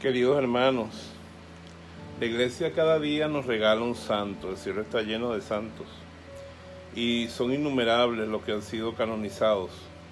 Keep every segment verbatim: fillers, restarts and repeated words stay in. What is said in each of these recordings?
Queridos hermanos, la iglesia cada día nos regala un santo, el cielo está lleno de santos y son innumerables los que han sido canonizados.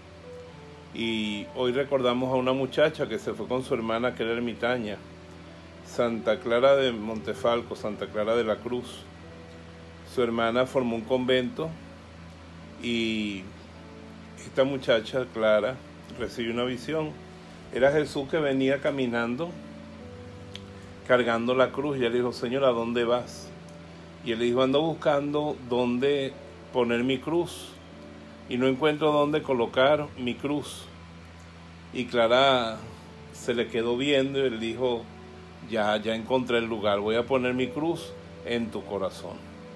Y hoy recordamos a una muchacha que se fue con su hermana que era ermitaña, Santa Clara de Montefalco, Santa Clara de la Cruz. Su hermana formó un convento y esta muchacha, Clara, recibió una visión. Era Jesús que venía caminando cargando la cruz, y él dijo: Señor, ¿a dónde vas? Y él le dijo: ando buscando dónde poner mi cruz y no encuentro dónde colocar mi cruz. Y Clara se le quedó viendo y él dijo: ya, ya encontré el lugar, voy a poner mi cruz en tu corazón.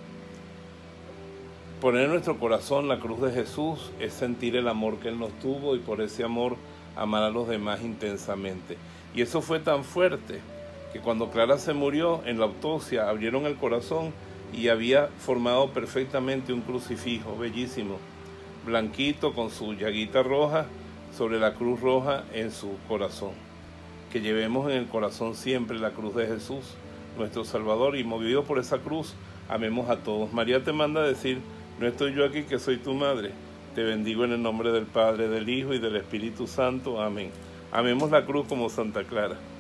Poner en nuestro corazón la cruz de Jesús es sentir el amor que Él nos tuvo y por ese amor amar a los demás intensamente. Y eso fue tan fuerte que cuando Clara se murió, en la autopsia abrieron el corazón y había formado perfectamente un crucifijo bellísimo, blanquito, con su llaguita roja sobre la cruz roja en su corazón. Que llevemos en el corazón siempre la cruz de Jesús, nuestro Salvador, y movidos por esa cruz, amemos a todos. María te manda a decir: no estoy yo aquí, que soy tu madre. Te bendigo en el nombre del Padre, del Hijo y del Espíritu Santo. Amén. Amemos la cruz como Santa Clara.